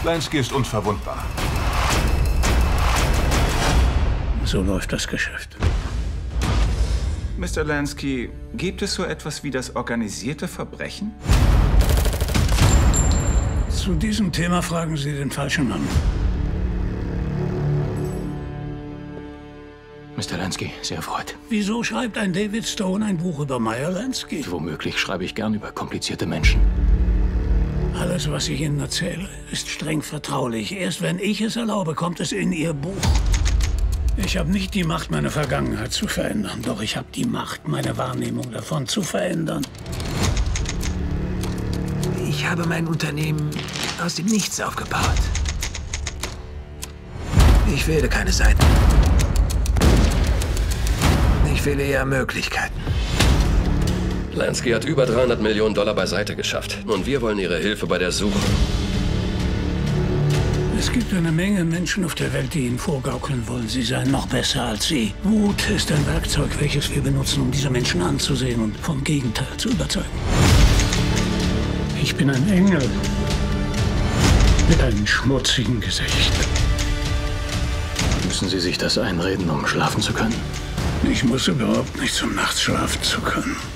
Lansky ist unverwundbar. So läuft das Geschäft. Mr. Lansky, gibt es so etwas wie das organisierte Verbrechen? Zu diesem Thema fragen Sie den falschen Mann. Mr. Lansky, sehr erfreut. Wieso schreibt ein David Stone ein Buch über Meyer Lansky? Womöglich schreibe ich gern über komplizierte Menschen. Alles, was ich Ihnen erzähle, ist streng vertraulich. Erst wenn ich es erlaube, kommt es in Ihr Buch. Ich habe nicht die Macht, meine Vergangenheit zu verändern. Doch ich habe die Macht, meine Wahrnehmung davon zu verändern. Ich habe mein Unternehmen aus dem Nichts aufgebaut. Ich wähle keine Seiten. Ich wähle eher Möglichkeiten. Lansky hat über 300 Millionen Dollar beiseite geschafft. Und wir wollen Ihre Hilfe bei der Suche. Es gibt eine Menge Menschen auf der Welt, die Ihnen vorgaukeln wollen, sie seien noch besser als Sie. Wut ist ein Werkzeug, welches wir benutzen, um diese Menschen anzusehen und vom Gegenteil zu überzeugen. Ich bin ein Engel mit einem schmutzigen Gesicht. Müssen Sie sich das einreden, um schlafen zu können? Ich muss überhaupt nichts, um nachts schlafen zu können.